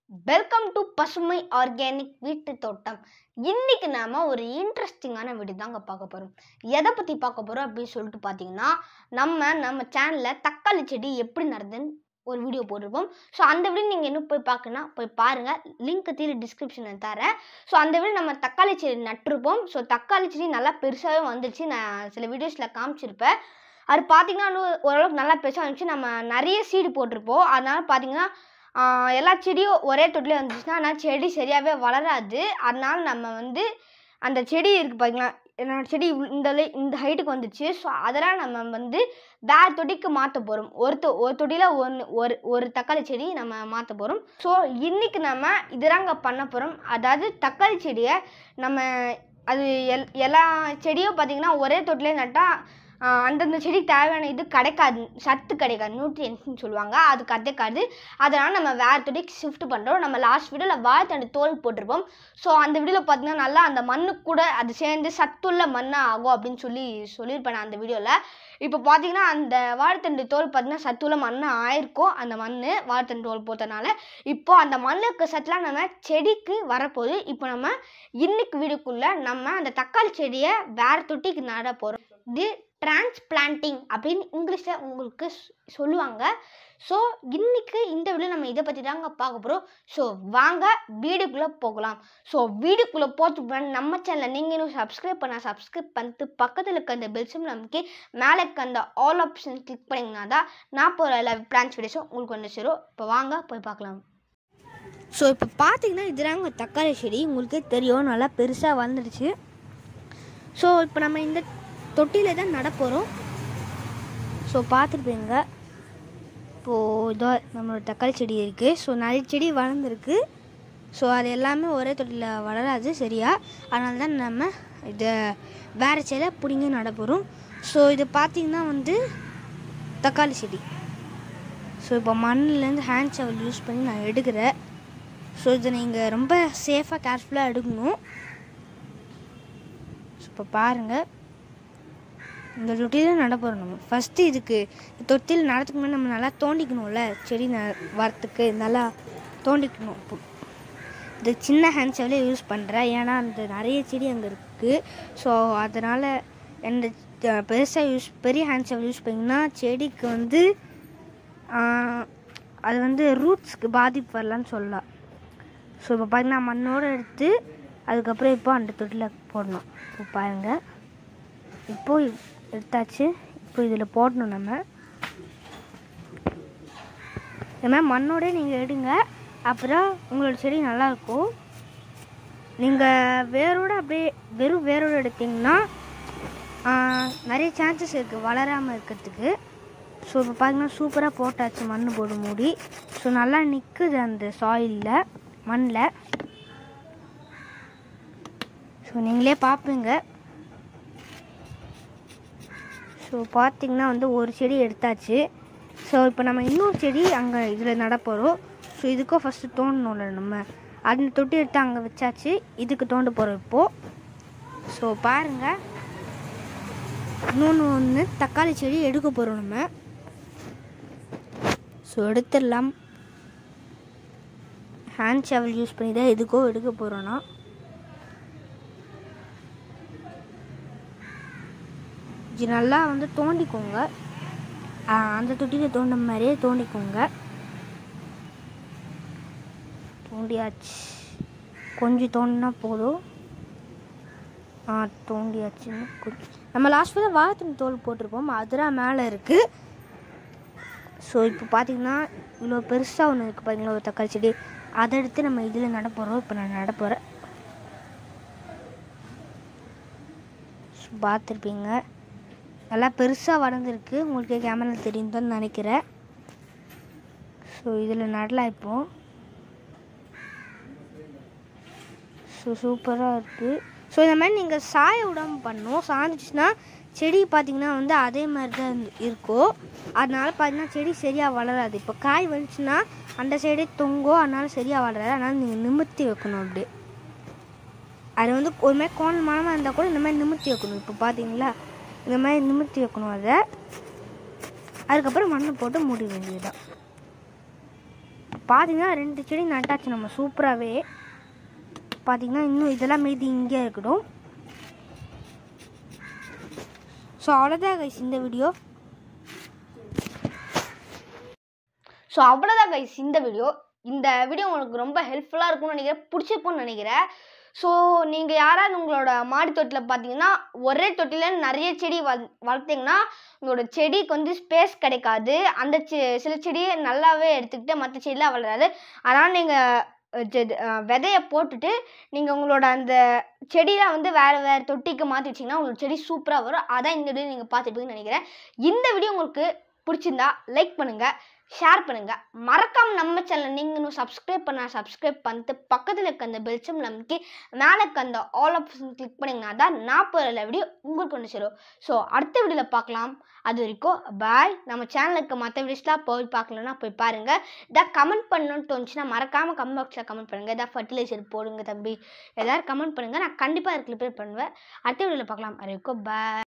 Welcome to பசுமை organic வீட்டு தோட்டம். இன்னைக்கு நாம ஒரு இன்ட்ரெஸ்டிங்கான வீடியோ தாங்க பார்க்க போறோம். எதை பத்தி பார்க்க போறோம் அப்படின்னு சொல்லிட்டு பார்த்தீங்கன்னா, நம்ம சேனல்ல தக்காளி செடி எப்படி நடுறதுன்னு ஒரு வீடியோ போட்டிருப்போம். ஸோ அந்த வீடியோ நீங்கள் இன்னும் போய் பார்க்கணும்னா போய் பாருங்க. லிங்க் கீழே டிஸ்கிரிப்ஷனில் தரேன். ஸோ அந்த வீடியோ நம்ம தக்காளி செடி நட்டுருப்போம். ஸோ தக்காளி செடி நல்லா பெருசாகவே வந்துச்சு. நான் சில வீடியோஸில் காமிச்சிருப்பேன். அது பார்த்தீங்கன்னா ஓரளவுக்கு நல்லா பெருசாக இருந்துச்சு. நம்ம நிறைய சீடு போட்டிருப்போம். அதனால பார்த்தீங்கன்னா எல்லா செடியும் ஒரே தொட்டிலே வந்துச்சுன்னா ஆனால் செடி சரியாகவே வளராது. அதனால நம்ம அந்த செடி இருக்குது பார்த்தீங்களா, என்னோடய செடி இந்த ஹைட்டுக்கு வந்துச்சு. ஸோ அதெல்லாம் நம்ம வேறு தொட்டிக்கு மாற்ற போகிறோம். ஒரு தொட்டியில் ஒரு தக்காளி செடி நம்ம மாற்ற போகிறோம். ஸோ இன்றைக்கி நம்ம இதுதாங்க பண்ண போகிறோம். அதாவது தக்காளி செடியை நம்ம அது எல்லா செடியும் பார்த்திங்கன்னா ஒரே தொட்டிலே நட்டால் அந்தந்த செடிக்கு தேவையான இது கிடைக்காது, சத்து கிடைக்காது, நியூட்ரியன்ஸ்னு சொல்லுவாங்க, அது கிடைக்காது. அதனால் நம்ம வேறு தொட்டிக்கு ஷிஃப்ட் பண்ணுறோம். நம்ம லாஸ்ட் வீடியோவில் வாழைத்தண்டு தோல் போட்டிருப்போம். ஸோ அந்த வீடியோவில் பார்த்திங்கன்னா நல்லா அந்த மண்ணுக்கு கூட அது சேர்ந்து சத்துள்ள மண்ணாக ஆகும் அப்படின்னு சொல்லியிருப்பேன் நான் அந்த வீடியோவில். இப்போ பார்த்திங்கன்னா அந்த வாழைத்தண்டு தோல் பார்த்திங்கன்னா சத்துள்ள மண்ணாக ஆயிருக்கும். அந்த வாழைத்தண்டு தோல் போட்டனால இப்போது அந்த மண்ணுக்கு சத்துலாம் நம்ம செடிக்கு வரப்போகுது. இப்போ நம்ம இன்னைக்கு வீடியோக்குள்ளே நம்ம அந்த தக்காளி செடியை வேறு தொட்டிக்கு நட போகிறோம். இது டிரான்ஸ்பிளான்டிங் அப்படின்னு இங்கிலீஷில் உங்களுக்கு சொல்லுவாங்க. ஸோ இன்றைக்கி இந்த வீடியோ நம்ம இதை பற்றி தாங்க பார்க்க போகிறோம். ஸோ வாங்க வீடியோக்குள்ளே போகலாம். ஸோ வீடியோக்குள்ளே போட்டு நம்ம சேனலை நீங்கள் இன்னும் சப்ஸ்கிரைப் பண்ணிட்டு பக்கத்தில் இருக்க அந்த பெல் சிம்பிள் நமக்கு மேலே இருக்க அந்த ஆல் ஆப்ஷன் கிளிக் பண்ணிங்கன்னா தான் நான் போகிற எல்லா பிளான்ஸ் வீடியோஸும் உங்களுக்கு வந்து சேரும். இப்போ வாங்க போய் பார்க்கலாம். ஸோ இப்போ பார்த்தீங்கன்னா இதுதாங்க தக்காளி செடி. உங்களுக்கே தெரியும் நல்லா பெருசாக வந்துடுச்சு. ஸோ இப்போ நம்ம இந்த தொட்டியில் தான் நட போகிறோம். ஸோ பார்த்துருப்பீங்க. இப்போது இதோ நம்மளோட தக்காளி செடி இருக்குது. ஸோ நிறைய செடி வளர்ந்துருக்கு. ஸோ அது எல்லாமே ஒரே தொட்டியில் வளராது சரியா. அதனால தான் நம்ம இதை வேறு செடியை பிடிங்கி நட போகிறோம். ஸோ இது பார்த்திங்கன்னா தக்காளி செடி. ஸோ இப்போ மண்ணிலேருந்து ஹேண்ட் ஷவல் யூஸ் பண்ணி நான் எடுக்கிறேன். ஸோ இதை நீங்கள் ரொம்ப சேஃபாக கேர்ஃபுல்லாக எடுக்கணும். ஸோ இப்போ பாருங்கள், இந்த தொட்டியில் நட போகிறோம். நம்ம ஃபஸ்ட்டு இதுக்கு தொட்டியில் நடத்துக்கு முன்னாடி நம்ம நல்லா தோண்டிக்கணும்ல, செடி வரத்துக்கு நல்லா தோண்டிக்கணும். இது சின்ன ஹேண்ட் ஷவலே யூஸ் பண்ணுறேன், ஏன்னா அந்த நிறைய செடி அங்கே இருக்குது. ஸோ அதனால் எந்த பெரிய ஹேண்ட் ஷவல் யூஸ் பண்ணிங்கன்னா செடிக்கு அது ரூட்ஸ்க்கு பாதிப்பு வரலான்னு சொல்லலாம். ஸோ இப்போ பார்த்தீங்கன்னா மண்ணோடு எடுத்து அதுக்கப்புறம் இப்போ அந்த தொட்டியில் போடணும். இப்போ பாருங்கள், இப்போது எடுத்தாச்சு. இப்போ இதில் போடணும். நம்ம இது மாதிரி மண்ணோடே நீங்கள் எடுங்க, அப்புறம் உங்களோட செடி நல்லாயிருக்கும். நீங்கள் வேரோடு அப்படியே வெறும் வேரோடு எடுத்திங்கன்னா நிறைய சான்சஸ் இருக்குது வளராமல் இருக்கிறதுக்கு. ஸோ இப்போ பார்த்தீங்கன்னா சூப்பராக போட்டாச்சு மண் போட்டு மூடி. ஸோ நல்லா நிற்குது அந்த சாயிலில், மண்ணில். ஸோ நீங்களே பார்ப்பீங்க. ஸோ பார்த்திங்கன்னா ஒரு செடி எடுத்தாச்சு. ஸோ இப்போ நம்ம இன்னொரு செடி அங்கே இதில் நட போகிறோம். ஸோ இதுக்கும் ஃபஸ்ட்டு தோண்டணும்ல, நம்ம அந்த தொட்டி எடுத்து அங்கே வச்சாச்சு. இதுக்கு தோண்ட போகிறோம் இப்போது. ஸோ பாருங்கள், இன்னொன்று தக்காளி செடி எடுக்க போகிறோம் நம்ம. ஸோ எடுத்துடலாம். ஹேண்ட் ஷவல் யூஸ் பண்ணி தான் எதுக்கோ எடுக்க போகிறோன்னா. இது நல்லா தோண்டிக்கோங்க. அந்த தொட்டியில் தோண்ட மாதிரியே தோண்டிக்கோங்க. தோண்டியாச்சு, கொஞ்சம் தோண்டினா போதும். தோண்டியாச்சுன்னு நம்ம லாஸ்ட் வீடியோ வாழைத்தண்டு தோல் போட்டிருப்போம், அதெல்லாம் மேலே இருக்குது. ஸோ இப்போ பார்த்திங்கன்னா இவ்வளோ பெருசாக ஒன்று இருக்குது பார்த்தீங்களா, ஒரு தக்காளி செடி. அதை எடுத்து நம்ம இதில் நட போகிறோம். இப்போ நான் நட போகிறேன். ஸோ பார்த்துருப்பீங்க நல்லா பெருசாக வளர்ந்துருக்கு. உங்களுக்கு கேமரா தெரியும் தான் நினைக்கிறேன். ஸோ இதில் நடலாம் இப்போது. ஸோ சூப்பராக இருக்குது. ஸோ இந்த மாதிரி நீங்கள் சாய விடாமல் பண்ணணும். சாய்ஞ்சிச்சுன்னா செடி பார்த்திங்கன்னா அதே மாதிரி தான் இருக்கும். அதனால் பார்த்திங்கன்னா செடி சரியாக வளராது. இப்போ காய் வந்துச்சுன்னா அந்த சைடே தொங்கும், அதனால் சரியாக வளராது. அதனால் நீங்கள் நிமிர்த்தி வைக்கணும். அப்படியே அது ஒரு மாதிரி கோணமானமாக இருந்தால் கூட இந்த மாதிரி நிமிர்த்தி வைக்கணும். இப்போ பார்த்தீங்களா, இந்த மாதிரி நிமிர்த்தி வைக்கணும். அதுக்கப்புறம் மண்ணை போட்டு மூடி வேண்டியதுதான். பார்த்தீங்கன்னா 2 செடி நட்டாச்சு நம்ம சூப்பராகவே. பார்த்தீங்கன்னா இன்னும் இதெல்லாம் மீதி இங்கே இருக்கட்டும். ஸோ அவ்வளோதான் கைஸ் இந்த வீடியோ. இந்த வீடியோ உங்களுக்கு ரொம்ப ஹெல்ப்ஃபுல்லாக இருக்கும்னு நினைக்கிறேன், பிடிச்சிருக்கும்னு நினைக்கிறேன். ஸோ நீங்கள் யாராவது உங்களோட மாடி தொட்டியில் பார்த்தீங்கன்னா ஒரே தொட்டியில் நிறைய செடி வளர்த்திங்கன்னா உங்களோட செடிக்கு வந்து ஸ்பேஸ் கிடைக்காது. அந்த சில செடியை நல்லாவே எடுத்துக்கிட்டு மற்ற செடியெலாம் வளராது. அதனால் நீங்கள் விதையை போட்டுட்டு நீங்கள் உங்களோட அந்த செடியெலாம் வந்து வேறு தொட்டிக்கு மாற்றி வச்சிங்கன்னா உங்களோட செடி சூப்பராக வரும். அதான் இந்த வீடியோ நீங்கள் பார்த்துருப்பீங்கன்னு நினைக்கிறேன். இந்த வீடியோ உங்களுக்கு பிடிச்சிருந்தா லைக் பண்ணுங்கள், ஷேர் பண்ணுங்கள். மறக்காமல் நம்ம சேனலை நீங்கள் இன்னும் சப்ஸ்கிரைப் பண்ணிட்டு பக்கத்தில் இருக்க அந்த பெல் சிம்பிள் அமைக்கி மேலே இருக்க அந்த ஆல் ஆப்ஷன் கிளிக் பண்ணிங்கன்னா தான் நான் போகிற வீடியோ உங்களுக்கு ஒன்று சேரும். ஸோ அடுத்த வீடியோவில் பார்க்கலாம். அது வரைக்கும் பாய். நம்ம சேனலில் இருக்க மற்ற வீடியோஸ்லாம் போய் பார்க்கலன்னா போய் பாருங்கள். இதாக கமெண்ட் பண்ணணும்னு தோணுச்சுன்னா மறக்காமல் கமெண்ட் பாக்ஸில் கமெண்ட் பண்ணுங்கள். எதாவது ஃபர்டிலைசர் போடுங்க தம்பி, எதாவது கமெண்ட் பண்ணுங்கள். நான் கண்டிப்பாக அதுக்கு ரிப்ளை பண்ணுவேன். அடுத்த வீடியோவில் பார்க்கலாம். அது வரைக்கும் பாய்.